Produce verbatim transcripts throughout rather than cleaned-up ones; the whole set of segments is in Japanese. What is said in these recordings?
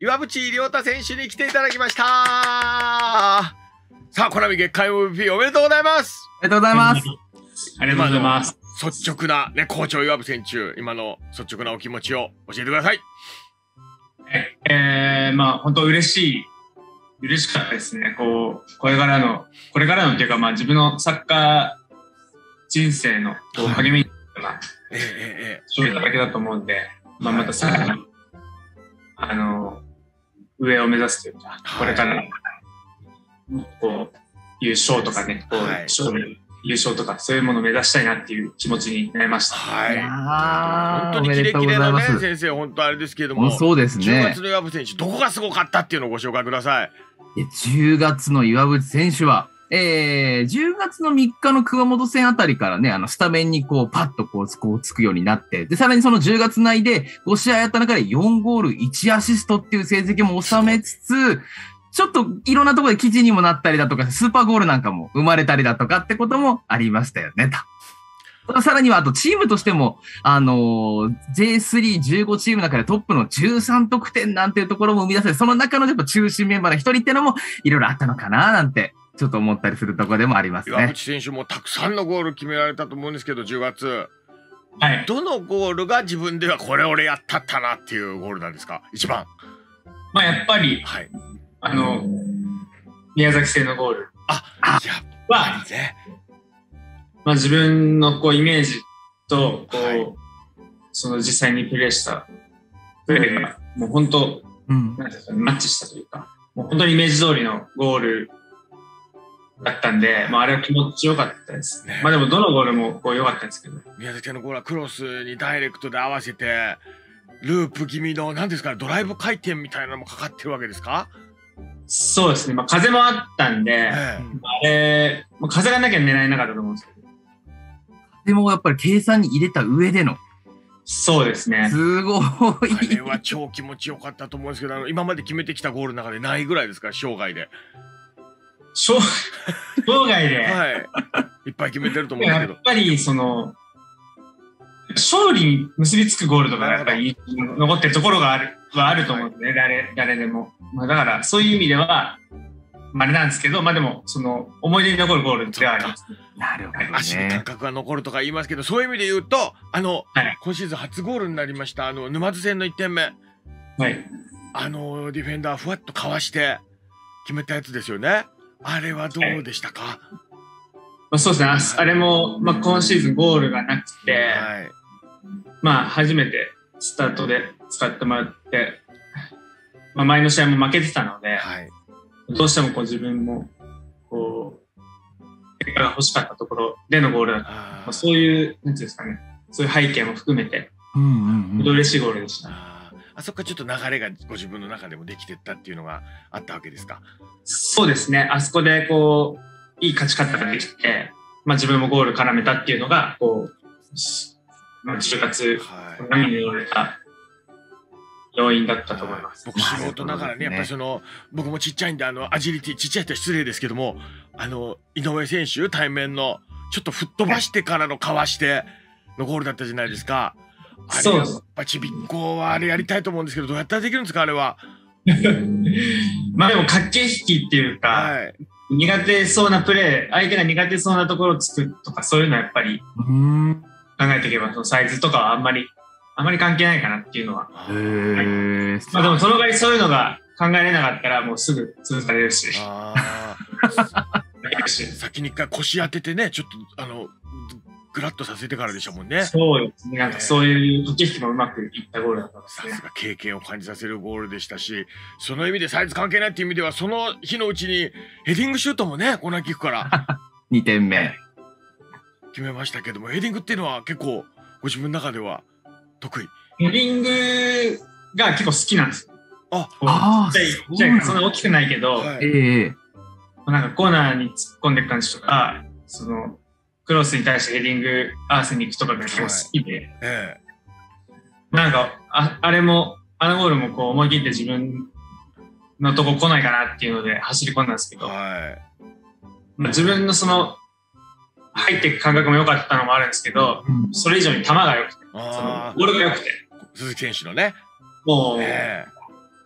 岩渕亮太選手に来ていただきました。さあ、コナミ月間 エムブイピー おめでとうございます。 ありがとうございます。 ありがとうございます。 率直なね、好調岩渕選手、今の率直なお気持ちを教えてください。 え、えー、まあ本当嬉しい、嬉しかったですね。こうこれからのこれからのっていうか、まあ自分のサッカー人生のこう励みになる勝利だけだと思うんで、まあまたさらにあの上を目指すというか、これからこう優勝とかね、こう勝利優勝とかそういうものを目指したいなっていう気持ちになりました。 はい。本当にキレキレのね先生、本当あれですけれども、 そうですね。 じゅうがつの岩渕選手、どこがすごかったっていうのをご紹介ください。 じゅうがつの岩渕選手は、えー、じゅうがつのみっかの熊本戦あたりからね、あのスタメンにこうパッとこうこうつくようになって、でさらにそのじゅうがつ内でご試合やった中でよんゴールいちアシストっていう成績も収めつつ、ちょっといろんなところで記事にもなったりだとか、スーパーゴールなんかも生まれたりだとかってこともありましたよね、と。さらには、あとチームとしても、あのー、ジェイスリーじゅうご チームの中でトップのじゅうさんとくてんなんていうところも生み出せ、その中のやっぱ中心メンバーの一人っていうのもいろいろあったのかななんて、ちょっと思ったりするところでもありますね。 岩渕選手もたくさんのゴール決められたと思うんですけど、じゅうがつ。 はい。 どのゴールが自分ではこれ俺やったったなっていうゴールなんですか、一番。 まあやっぱり、はい。あの、宮崎製のゴールあ、やっぱりね。 まあ自分のこうイメージとこう、はい、その実際にプレーしたプレーがもう本当、うん、なんていうかマッチしたというか、もう本当にイメージ通りのゴールだったんで、まああれは気持ちよかったですね。まあでもどのゴールもこう良かったんですけど。 宮崎のゴールはクロスにダイレクトで合わせてループ気味の何ですかね、ドライブ回転みたいなのもかかってるわけですか？ そうですね。まあ風もあったんで、ええ、あれ、まあ、風がなきゃ狙えなかったと思うんですけど。 でもやっぱり計算に入れた上での。 そうですね。 すごい。あれは超気持ちよかったと思うんですけど、あの今まで決めてきたゴールの中でないぐらいですから、生涯で。 生涯ではい。いっぱい決めてると思うんですけど。 やっぱりその、勝利に結びつくゴールとかやっぱり残ってるところがあるはあると思うんですね、はい、誰, 誰でも。まあ、だからそういう意味では、まあ、あれなんですけど、まあでもその思い出に残るゴールではあります、ね。 なるほどね。 足に感覚が残るとか言いますけど、そういう意味で言うと、あの、はい、今シーズン初ゴールになりました、あの沼津戦のいってんめ。 はい。 あのディフェンダーふわっとかわして決めたやつですよね。あれはどうでしたか？はい、 まあ、そうですね。あれも、まあ、今シーズンゴールがなくて、はい、まあ初めてスタートで使ってもらって、まあ、前の試合も負けてたので、はい、どうしてもこう自分もこう結果が欲しかったところでのゴールだった。まあ、そういうなんていうんですかね、そういう背景も含めて、うんうんうん、嬉しいゴールでした。 あ, あそこかちょっと流れがご自分の中でもできてったっていうのがあったわけですか？ そうですね。あそこでこういい勝ち方ができて、まあ、自分もゴール絡めたっていうのがこう、まあ、じゅうがつ波に乗れた要因だったと思います。 僕素人ながらね、やっぱりその僕もちっちゃいんで、あのアジリティちっちゃいって失礼ですけども、あの井上選手対面のちょっと吹っ飛ばしてからのかわしてのゴールだったじゃないですか。あれやっぱちびっこはあれやりたいと思うんですけど、どうやったらできるんですか、あれは。 まあでも駆け引きっていうか、はい、苦手そうなプレー、相手が苦手そうなところをつくとか、そういうのはやっぱり考えていけば、そのサイズとかはあんまりあんまり関係ないかなっていうのは。はい、まあでもその場合そういうのが考えれなかったらもうすぐ潰されるし。あ先に一回腰当ててね、ちょっとあのグラッとさせてからでしたもんね。 そうですね。なんかそういう駆け引きもうまくいったゴールだったんですね。 さすが経験を感じさせるゴールでしたし、その意味でサイズ関係ないっていう意味では、その日のうちにヘディングシュートもね、コーナーキックからにてんめ決めましたけども、ヘディングっていうのは結構ご自分の中では得意？ ヘディングが結構好きなんですよ。 ああ、じゃあそんな大きくないけど、はい、ええなんかコーナーに突っ込んでいく感じとか、そのクロスに対してヘディング合わせに行くとかが結構好きで、はいええ、なんか あ, あれもあのゴールもこう思い切って自分のとこ来ないかなっていうので走り込んだんですけど、はいまあ、自分のその入っていく感覚も良かったのもあるんですけど、うん、それ以上に球が良くて、そのゴールが良くて、 鈴木選手のね、 もう、えー、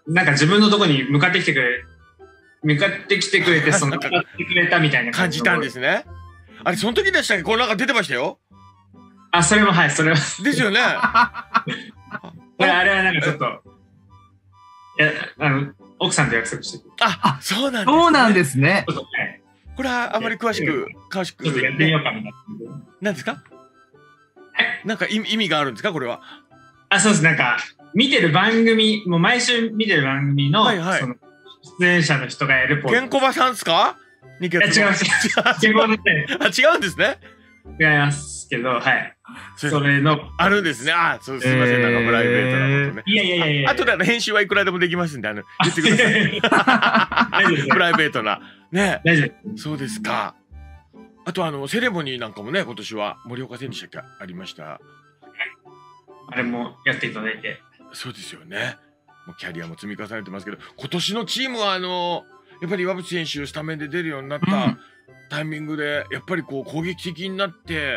なんか自分のとこに向かってきてくれ、向かってきてくれて、その、向かってくれたみたいな感じたんですね。あれ、その時でしたっけ？これなんか出てましたよ。 あ、それも、はい、それは。 ですよね。 これ、あれはなんかちょっと、いや、あの、奥さんと約束してくる。 あ、そうなんですね。 そうなんですね。 これはあまり詳しく、詳しく。 ちょっとやってみようかみたいな。 何ですか？なんか意味があるんですか、これは。 あ、そうです。なんか、見てる番組、もう毎週見てる番組の、 はいはい、 その出演者の人がやるポーズ。 ケンコバさんですか？ いや、違います。ケンコバですね。 あ、違うんですね。 違いますけど、はい。それの。 あるんですね。あ、そう、すみません。なんかプライベートなことね。 いやいやいやいや。 あとで編集はいくらでもできますんで、あの、言ってください。プライベートな。ね。 大丈夫。そうですか。あと、あの、セレモニーなんかもね、今年は森岡選手でありました。 あれもやっていただいて。 そうですよね。もうキャリアも積み重ねてますけど、今年のチームは、あの、やっぱり岩渕選手スタメンで出るようになったタイミングで、やっぱりこう攻撃的になって、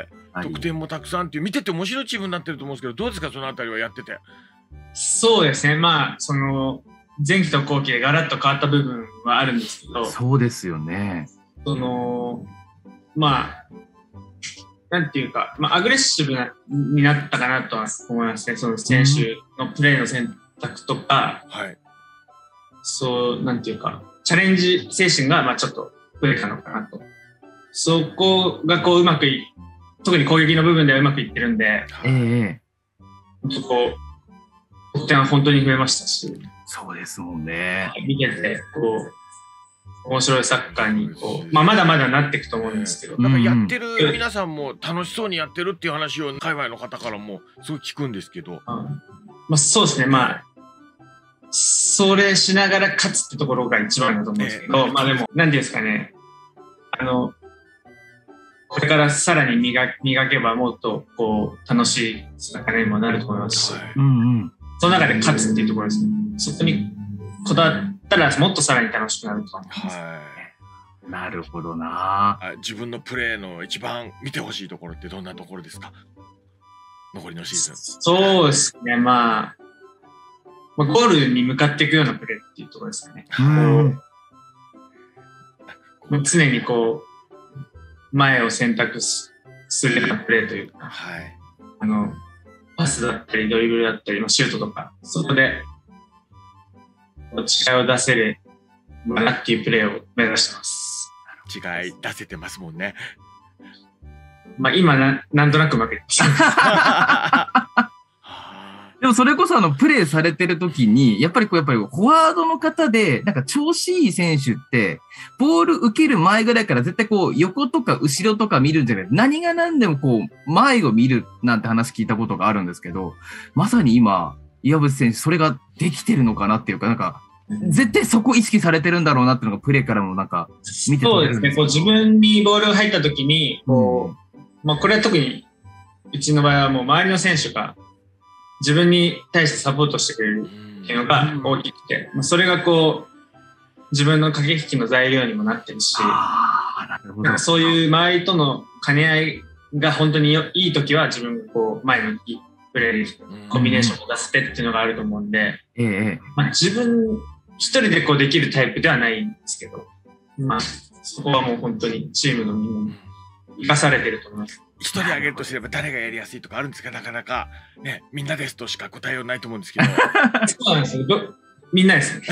得点もたくさんっていう見てて面白いチームになってると思うんですけど、どうですか、そのあたりはやってて。 そうですね。まあ、その前期と後期でガラッと変わった部分はあるんですけど、 そうですよね。 そのまあ、なんていうか、まあ、アグレッシブなになったかなとは思いますね。その選手のプレーの選択とか、 はい、 そうなんていうか、チャレンジ精神がまあちょっと増えたのかなと。そこがこううまくい、特に攻撃の部分ではうまくいってるんで、 ええ、 本当こう得点は本当に増えましたし、 そうですもんね。 見ててこう面白いサッカーにこう、まあ、まだまだなっていくと思うんですけど、 なんかやってる皆さんも楽しそうにやってるっていう話を海外の方からもすごい聞くんですけど、 うん、まあ、そうですね。まあそれしながら勝つってところが一番だと思うんですけど、えー、まあでも何ですかね、あのこれからさらに磨磨けばもっとこう楽しいサッカーにもなると思いますし、はい、 うんうん、 その中で勝つっていうところですね。そこにこだわったらもっとさらに楽しくなると思います。はい、 なるほどな。 自分のプレーの一番見てほしいところってどんなところですか？残りのシーズン。 そうですね。まあ、まあ、ゴールに向かっていくようなプレーっていうところですかね。こう常にこう前を選択するようなプレーというか、はい、あのパスだったりドリブルだったりシュートとか、そこで違いを出せるなっていうプレーを目指してます。 違い出せてますもんね。 まあ今な、なんとなく負けてます。 でもそれこそあのプレーされてる時に、やっぱりこうやっぱりフォワードの方で、なんか調子いい選手って、ボール受ける前ぐらいから絶対こう横とか後ろとか見るんじゃない、何が何でもこう前を見るなんて話聞いたことがあるんですけど、まさに今、岩渕選手それができてるのかなっていうか、なんか、絶対そこ意識されてるんだろうなっていうのがプレーからもなんか見てそうですね。こう自分にボールが入った時に、こう、うん、まあこれは特にうちの場合はもう周りの選手が自分に対してサポートしてくれるっていうのが大きくて、まあ、それがこう自分の駆け引きの材料にもなってるし、なんかそういう周りとの兼ね合いが本当にいい時は自分がこう前のプレーコンビネーションを出すペっていうのがあると思うんで、 ええ、 まあ、自分一人でこうできるタイプではないんですけど、まあ、そこはもう本当にチームのみんなに生かされてると思います。 一人挙げるとすれば誰がやりやすいとかあるんですか？なかなかね、みんなですとしか答えようないと思うんですけど。 そうなんですよ。みんなですね。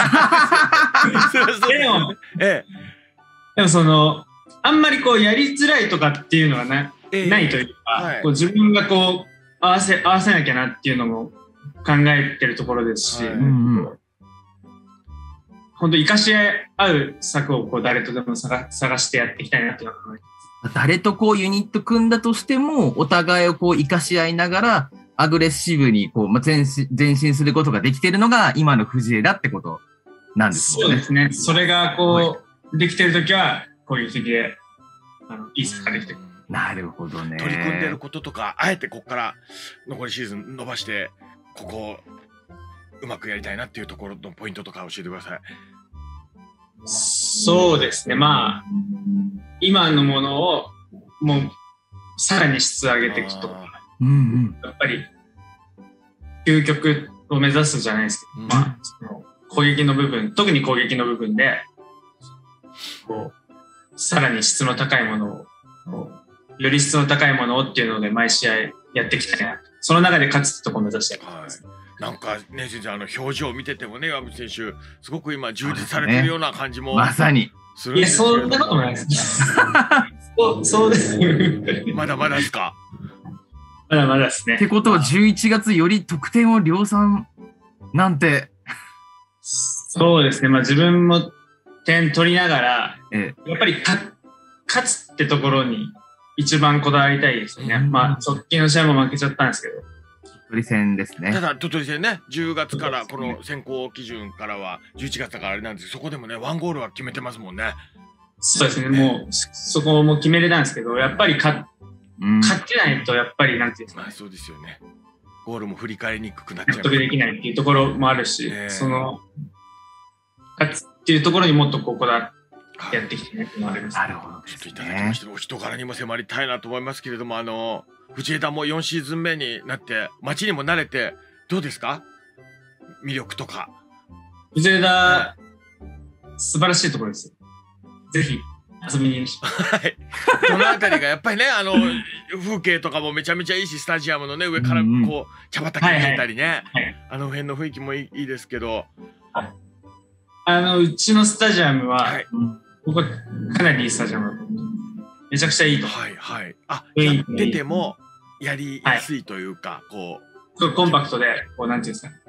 でも、ええ、でもそのあんまりこうやりづらいとかっていうのは な,、ええ、ないというか、はい、こう自分がこう合わせ合わせなきゃなっていうのも考えてるところですし、はい、うんうん、本当生かし合う策をこう誰とでも 探, 探してやっていきたいなっていうのは考えてます。 誰とこうユニット組んだとしても、お互いをこう生かし合いながら、アグレッシブにこう、まあ、前進、前進することができているのが今の藤枝ってことなんですね。 そうですね。それがこう、はい、できてるときは攻撃的で、あのいいサッカーできてる。 なるほどね。 取り組んでることとか、あえてここから残りシーズン伸ばして、ここをうまくやりたいなっていうところのポイントとか教えてください。 そうですね。まあ、今のものをもうさらに質上げていくとか、うんうん、やっぱり究極を目指すじゃないですけど、うん、まあその攻撃の部分、特に攻撃の部分で、こう、さらに質の高いものを、こうより質の高いものをっていうので毎試合やってきたね。その中で勝つってところを目指してやってます。 はい、なんかね、先生、あの表情を見ててもね、岩渕選手、すごく今充実されてるような感じも、 ね、まさに。 するんですけど。 いや、そんなことないです。そう、そうです。 まだまだですか。 まだまだですね。 ってことは、じゅういちがつより得点を量産なんて。 そうですね。まあ自分も点取りながら、 ええ、 やっぱりか勝つってところに一番こだわりたいですよね。まあ、直近の試合も負けちゃったんですけど。 鳥取戦ですね。 ただ、鳥取戦ね、じゅうがつからこの選考基準からはじゅういちがつだからあれなんですけど、そこでもね、ワンゴールは決めてますもんね。 そうですね。もう、そこも決めれたんですけど、やっぱり勝勝てないと、やっぱり、なんていうんですか、ね。 まあ、そうですよね。ゴールも振り返りにくくなっちゃう。 納得できないっていうところもあるし、えー、その、勝つっていうところにもっとここだやってきてねっていうのがあります。 なるほど、ね。 ちょっといただきまして、お人柄にも迫りたいなと思いますけれども、あの、藤枝もよんシーズン目になって、街にも慣れて、どうですか？魅力とか。 藤枝、素晴らしいところですよ。ぜひ。遊びにはい。この辺りがやっぱりね、あの風景とかもめちゃめちゃいいし、スタジアムのね上からこう茶畑見えたりね、はいはい、あの辺の雰囲気もいいですけど、 はい、あのうちのスタジアムは、はい、ここかなりいいスタジアム、めちゃくちゃいいと。 はいはい。あ、やっててもやりやすいというか、はい、こうそうコンパクトでこうなんていうんですか、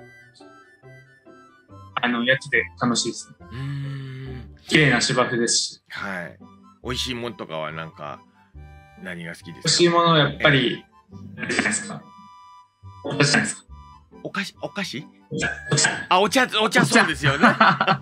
あのやってて楽しいですね。うーん。綺麗な芝生ですし。 はい。美味しいもんとかはなんか何が好きですか？ 美味しいものはやっぱり何じゃないですか。お菓子じゃないですか。 お菓子お菓子？あ、お茶お茶そうですよね。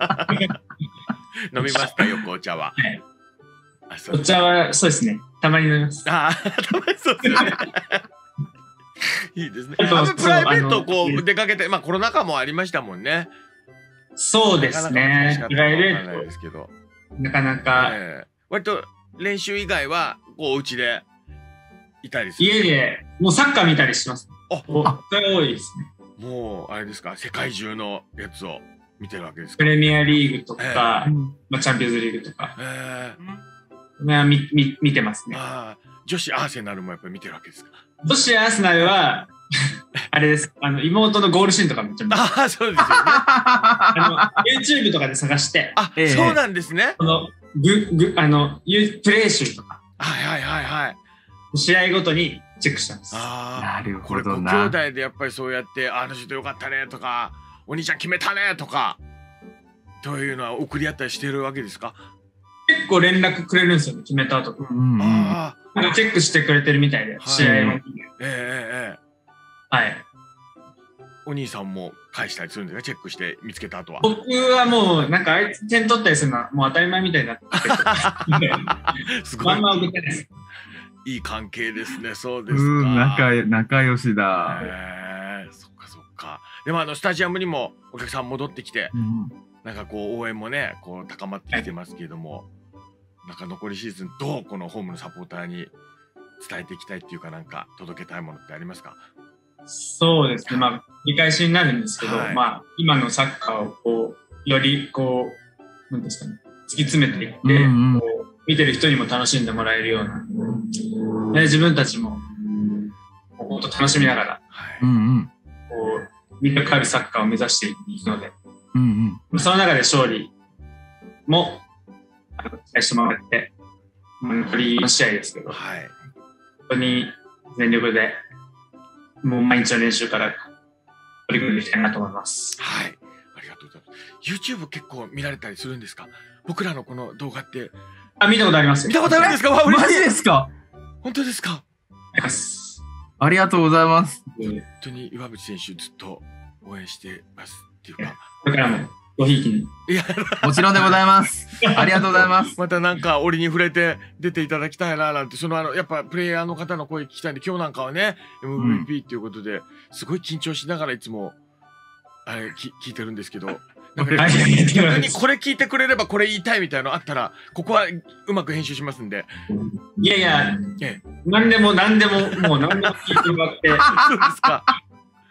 飲みますかよくお茶は。はい、 あ、そうお茶はそうですね。たまに飲みます。 あ、たまにそうですね。いいですね。あのプライベートこう出かけて、まあコロナ禍もありましたもんね。 そうですね。プライベートですけど、 なかなか、 えー、割と練習以外はこうお家でいたりする。 家でもうサッカー見たりします。あ、それ多いですね。 もうあれですか、世界中のやつを見てるわけですか。 プレミアリーグとか、えー、まあチャンピオンズリーグとか、えー、まあみみ見てますね。あ、 女子アーセナルもやっぱり見てるわけですか。 女子アーセナルはあれです。あの妹のゴールシーンとかめっちゃ見てます。 あ、そうですよね。 あの YouTube とかで探して。 あ、えー、そうなんですね。 このぐぐあのプレー集とか。 はいはいはいはい。 試合ごとにチェックしたんです。 ああ、なるほどな。 これご兄弟でやっぱりそうやってあの人よかったねとか、お兄ちゃん決めたねとか、というのは送り合ったりしてるわけですか。 結構連絡くれるんですよね、決めた後。うんうん、ああ。チェックしてくれてるみたいで、はい、試合も。ええええ。はい。 お兄さんも返したりするんですか、チェックして見つけた後は。 僕はもうなんかあいつ点取ったりするのはもう当たり前みたいになってすごい。 まんま送ってないです。 いい関係ですね。そうですか。うん、 仲仲良しだ。 へえ、そっかそっか。でもあのスタジアムにもお客さん戻ってきて、うん、なんかこう応援もねこう高まってきてますけれども、はい、なんか残りシーズンどうこのホームのサポーターに伝えていきたいっていうか、なんか届けたいものってありますか？ そうですね、まあ理解しになるんですけど、はい、まあ今のサッカーをこうよりこうなんですかね、突き詰めていって、うんうん、こう見てる人にも楽しんでもらえるような、で自分たちも本当楽しみながら、はい、うんうん、こう魅力あるサッカーを目指していくので、うんうん、その中で勝利も期待してもらって、残りよん試合ですけど、はい、本当に全力でもう毎日の練習から取り組んでいきたいなと思います。 はい、ありがとうございます。YouTube 結構見られたりするんですか？僕らのこの動画って。 あ、見たことあります。 見たことあるんですか？ マジですか？ 本当ですか？ ありがとうございます。 本当に岩渕選手ずっと応援してますっていうか。 これからもごひいきに。 いや、 もちろんでございます。ありがとうございます。 またなんか折に触れて出ていただきたいななんて、そのあのやっぱプレイヤーの方の声聞きたいんで、今日なんかはね エムブイピー っていうことで、すごい緊張しながらいつもあれき聞いてるんですけど。なんか逆にこれ聞いてくれればこれ言いたいみたいなのあったら、ここはうまく編集しますんで。 いやいや、ええ、何でも何でももう何でも聞いてもらって。 そうですか。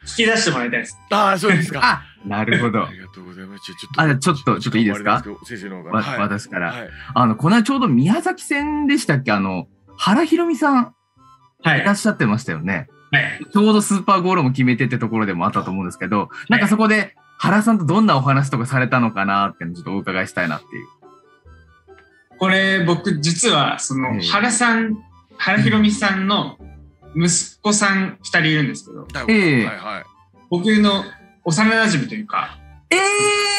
き出してもらいたいです。 ああ、そうですか。 あ、なるほど。 ありがとうございます。ちょちょっと、 あ、ちょっと、ちょっといいですか？ 先生の方わから。 私から。 はい。 あの、この間ちょうど宮崎戦でしたっけ？あの、原ひろみさん、 はいい。 らっしゃってましたよね。 はい。 ちょうどスーパーゴールも決めてってところでもあったと思うんですけど、なんかそこで原さんとどんなお話とかされたのかなっていうのをちょっとお伺いしたいなっていう。 これ、僕、実は、その、 ええ原さん、原ひろみさんの息子さんふたりいるんですけど、 ええはいはい。 僕の幼馴染というか、 ええ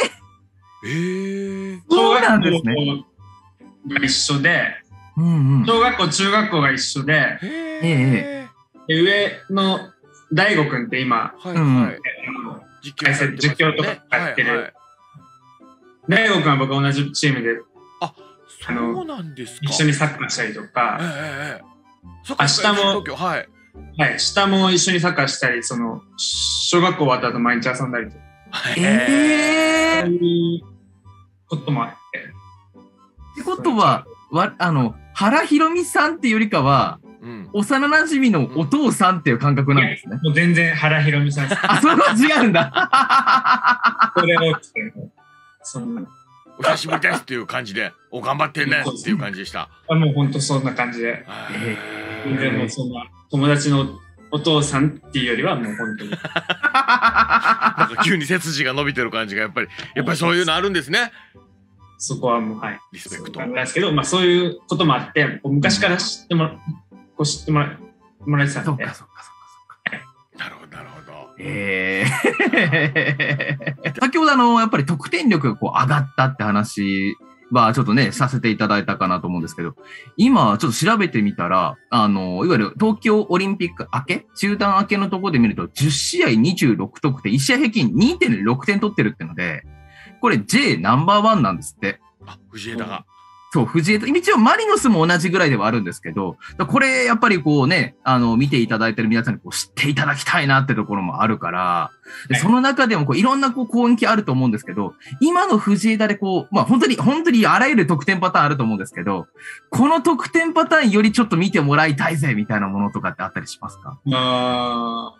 ええ。 そうなんですね。 小学校が一緒で、 うんうん。 小学校、中学校が一緒で、 へえ。 で上の大悟くんって今、 はいうんはい。 あの実況されてますよね実況とかやってるはいはい大悟くんは僕同じチームであ、そうなんですか。 一緒にサッカーしたりとか、 ええええ。そっか明日も東京はい。 はい、下も一緒にサッカーしたり、その、小学校終わった後毎日遊んだりとか、 ええそういうこともあって。 ってことは、わ、あの、原ひろみさんっていうよりかは、 うん。 幼馴染のお父さんっていう感覚なんですね。 もう全然原ひろみさんです。 あ、それは違うんだ。 それを来て、そんな、 お久しぶりですっていう感じで、お頑張ってねっていう感じでした。 あもう本当そんな感じで、全然もうそんな友達のお父さんっていうよりはもう本当に。 なんか急に背筋が伸びてる感じがやっぱりやっぱりそういうのあるんですね。 そこはもう、はい。 リスペクト。 なんですけど、まあそういうこともあって、こう昔から知ってもら、こう知ってもらもらえてたんでそっか。そっかそっかそっか。 なるほどなるほど。 ええ先ほどあの、やっぱり得点力がこう上がったって話はちょっとね、させていただいたかなと思うんですけど、今ちょっと調べてみたら、あの、いわゆる東京オリンピック明け中断明けのところで見ると、じゅっしあいにじゅうろく得点、いち試合平均 にてんろく 点取ってるってので、これ J ナンバーワンなんですって。 あ、藤枝が。 そう、藤枝、一応マリノスも同じぐらいではあるんですけど、これやっぱりこうね、あの、見ていただいてる皆さんにこう知っていただきたいなってところもあるから、ではいその中でもこういろんなこう攻撃あると思うんですけど、今の藤枝でこう、まあ本当に、本当にあらゆる得点パターンあると思うんですけど、この得点パターンよりちょっと見てもらいたいぜみたいなものとかってあったりしますか？ あ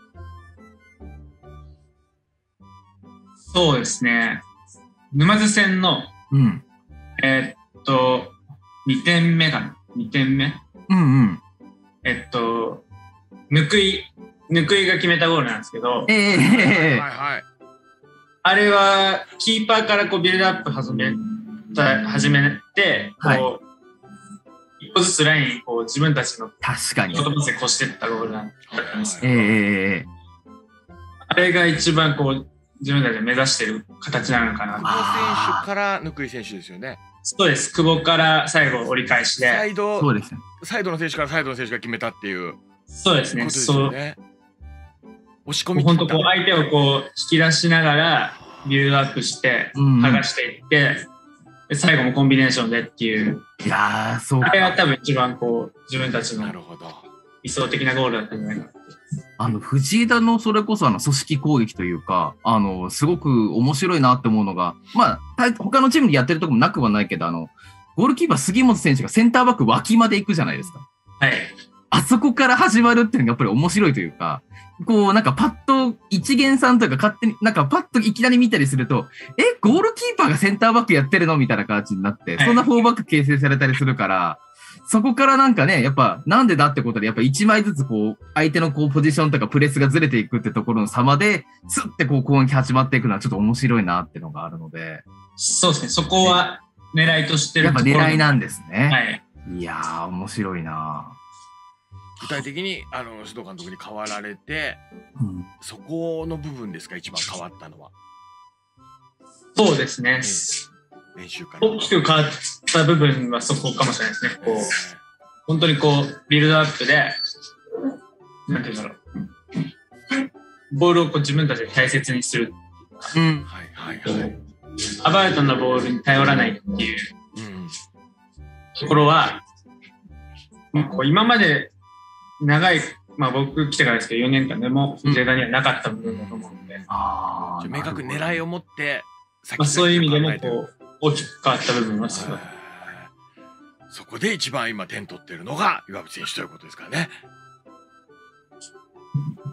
ーそうですね。沼津戦の、 うん。 えーっと、にてんめかな ?に 点目うんうん。 えっと、ぬくい、ぬくいが決めたゴールなんですけど、 えはいえはい。 あれはキーパーからこうビルドアップ始めた、始めて、こう、 はい一個ずつラインこう自分たちの確かに。 言葉で越していったゴールなんですえけど、 えあれが一番こう自分たちが目指している形なのかな。 久保選手からぬくい選手ですよね。 そうです。久保から最後折り返しで、 サイドそうですね。 サイドの選手からサイドの選手が決めたっていうこそうですね。 とですそう。 よね。押し込み切った。 本当こう相手をこう引き出しながらビルドアップしてうん剥がしていって、で最後もコンビネーションでっていう、 いやー、そうあれがか。 多分一番こう自分たちのなるほど。 理想的なゴールだったんじゃないかなって。 あの、藤枝のそれこそあの、組織攻撃というか、あの、すごく面白いなって思うのが、まあ、た他のチームでやってるとこもなくはないけど、あの、ゴールキーパー杉本選手がセンターバック脇まで行くじゃないですか。 はい。 あそこから始まるっていうのがやっぱり面白いというか、こう、なんかパッと一元さんというか勝手に、なんかパッといきなり見たりすると、え、ゴールキーパーがセンターバックやってるのみたいな感じになって、 はいそんなフォーバック形成されたりするから、そこからなんかね、やっぱなんでだってことで、やっぱ一枚ずつこう、相手のこうポジションとかプレスがずれていくってところの様で、スッてこう攻撃始まっていくのはちょっと面白いなっていうのがあるので、 そうですね。そこは狙いとしてるやっぱところ。 狙いなんですね。 はい。 いやー、面白いな具体的にあの須藤監督に変わられて、 うんそこの部分ですか一番変わったのはそうですね。 練習から。 大きく変わった部分はそこかもしれないですね。こう、本当にこう、ビルドアップで、なんていうんだろう。ボールをこう自分たちで大切にする。 うん。 はいはいはい。 アバウトなボールに頼らないっていううん。 ところは、こう今まで長い、まあ僕来てからですけどよねんかんでも藤枝にはなかった部分だと思うので、 あーじゃあ明確に狙いを持って先まあ、そういう意味でも考えてるこう大きく変わった部分はすごい。 そこで一番今点取ってるのが岩渕選手ということですからね。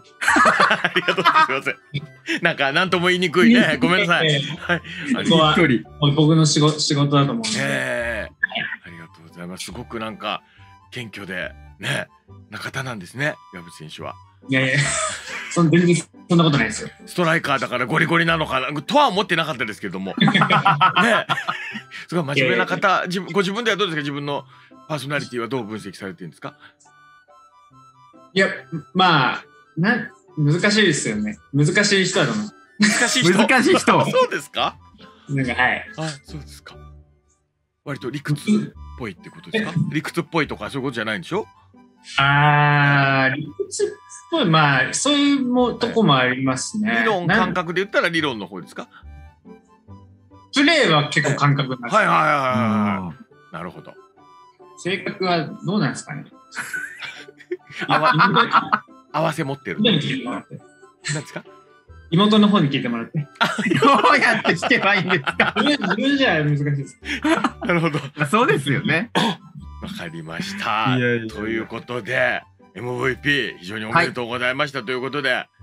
ありがとうございます。なんか何とも言いにくいね。ごめんなさい。はい。 ここは僕の仕事仕事だと思うんで。 ええ、ありがとうございます。すごくなんか謙虚でねな方なんですね、岩渕選手は。 いやいや、そん全然そんなことないですよ。 ストライカーだからゴリゴリなのかなとは思ってなかったですけども。ね。すごい真面目な方、自分ご自分ではどうですか、自分のパーソナリティはどう分析されてるんですか。 いや、まあ、な、難しいですよね。難しい人だと思う。 難しい人。 難しい人。 そうですか。 なんか、はい。 あ、そうですか。割と理屈っぽいってことですか。理屈っぽいとかそういうことじゃないんでしょ。 ああ、理屈っぽい、まあ、そういうもとこもありますね。 理論感覚で言ったら理論の方ですか。 プレーは結構感覚なんです。 はいはいはいはい。なるほど。 性格はどうなんですかね。 合わ合わせ持ってる。 何ですか。 妹の方に聞いてもらって。 どうやって聞けばいいんですか。 自分じゃ難しいです。 なるほど。 そうですよね。 わかりました。 いやいやいやということで エムブイピー 非常におめでとうございましたということで、はい、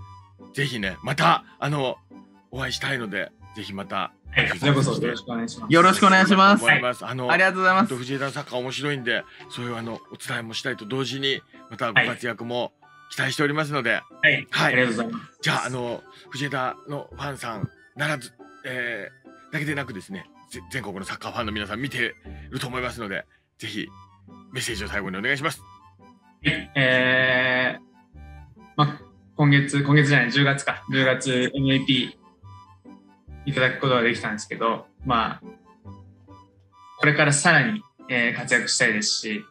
ぜひねまたあのお会いしたいのでぜひまた。 はい、こちらこそよろしくお願いします。 よろしくお願いします。 はい、あのありがとうございます。 藤枝のサッカー面白いんで、そういうあのお伝えもしたいと同時にまたご活躍も期待しておりますので、 はい、はい、ありがとうございます。 じゃああの藤枝のファンさんならず、えー、だけでなくですね、全国のサッカーファンの皆さん見てると思いますので、ぜひメッセージを最後にお願いします。 はい、えー、ま今月今月じゃないじゅうがつかじゅうがつ エムブイピー いただくことができたんですけど、まあこれからさらに、えー、活躍したいですし、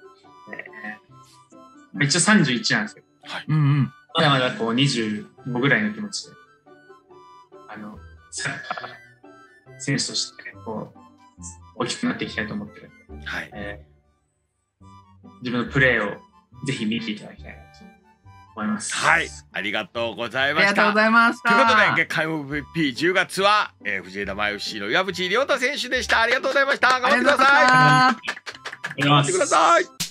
えー、一応さんじゅういちなんですけど、 はい、 うんうん、 まだまだこうにじゅうごぐらいの気持ちであのサッカー選手として、ね、こう大きくなっていきたいと思ってるので、 はい、 えー、自分のプレーをぜひ見ていただきたいなと思います。 はい、ありがとうございました。 ありがとうございました。 ということで月間 エムブイピーじゅうがつは、えー、藤枝マイ エフシー の岩渕亮太選手でした。ありがとうございました。頑張ってください。 頑張ってください。